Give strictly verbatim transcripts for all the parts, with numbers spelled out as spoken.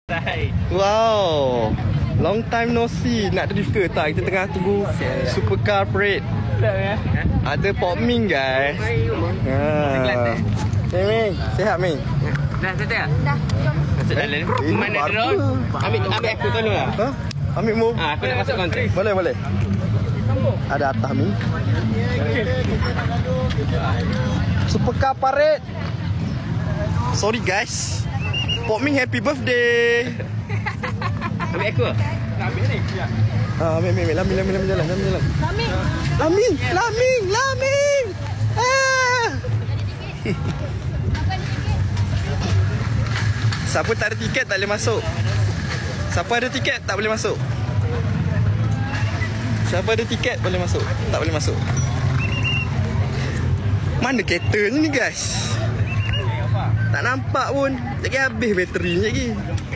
Wow, long time no see. Nak drift ke tak? Kita tengah tunggu Supercar Parade. Ada Pok Ming guys. Ha. Hey Ming, sihat Ming? Dah settle tak? Dah, jom. Masuk dalam. Mana drone? Ambil ambil aku tolong lah. Ha? Ambil mu? Ah, aku nak masuk kontrak. Boleh, boleh. Ada atas Ming. Supercar Parade. Sorry guys. Pok Ming happy birthday. Ambil aku lah. Ah, ambil, ambil, ambil. Laming, laming, laming jalan, laming jalan. Laming. Laming, laming, laming. Ah. Siapa tak ada tiket tak boleh masuk. Siapa ada tiket tak boleh masuk. Siapa ada tiket boleh masuk. Tak boleh masuk. Mana kereta ni guys? Tak nampak pun. Lagi habis bateri ni lagi.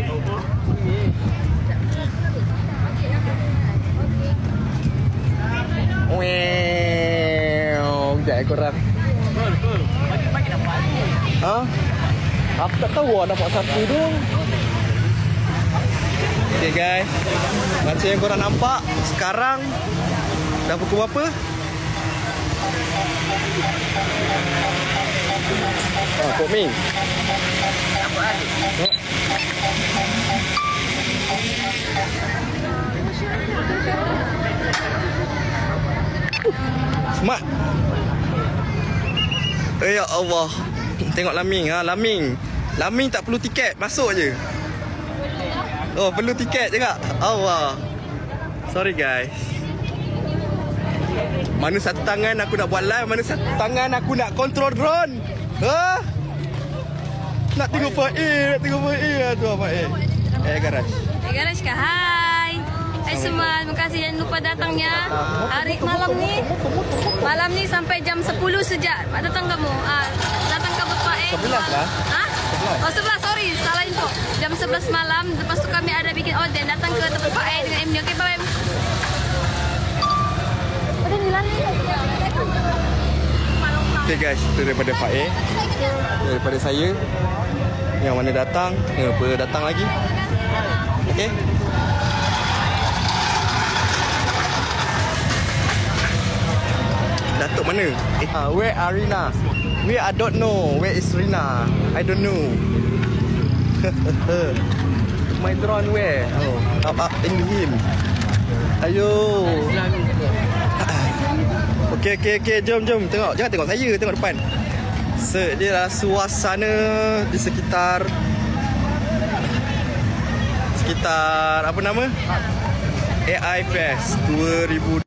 Wow, sekejap korang. Ha? Aku tak tahu lah dapat satu tu. Okay guys, macam yang korang nampak, sekarang dah pukul berapa? Ah, Pok Ming. Apa lagi? Smart. Eh ya Allah. Tengok Laming ha, Laming. Laming tak perlu tiket, masuk je. Oh, perlu tiket juga. Allah. Sorry guys. Mana satu tangan aku nak buat live, mana satu tangan aku nak control drone. Ha? Nak tengok Faik, nak tengok Faik lah tu Faik. Eh garage. Eh, garage kah? Hai. Hai semua, terima kasih jangan lupa datangnya. Hari malam ni. Malam ni sampai jam sepuluh sejak. Datang kamu. Ah, datang ke Bapak eh. sebelas lah. Ha? Oh, sebelas, sorry. Salah info. Jam sebelas malam, lepas tu kami ada bikin order. Datang ke tempat Pak E dengan M D. Okey, bye. Ada ni lali. Okay guys, itu daripada Pak E. Daripada saya. Yang mana datang, yang apa datang lagi. Okay. Datuk mana? Eh, uh, where are Rina? Where I don't know. Where is Rina? I don't know. My drone where? Oh, up up in him. Ayo. Okey okey okey, jom jom tengok. Jangan tengok saya, tengok depan. Se dia adalah suasana di sekitar sekitar apa nama? A I Fest dua ribu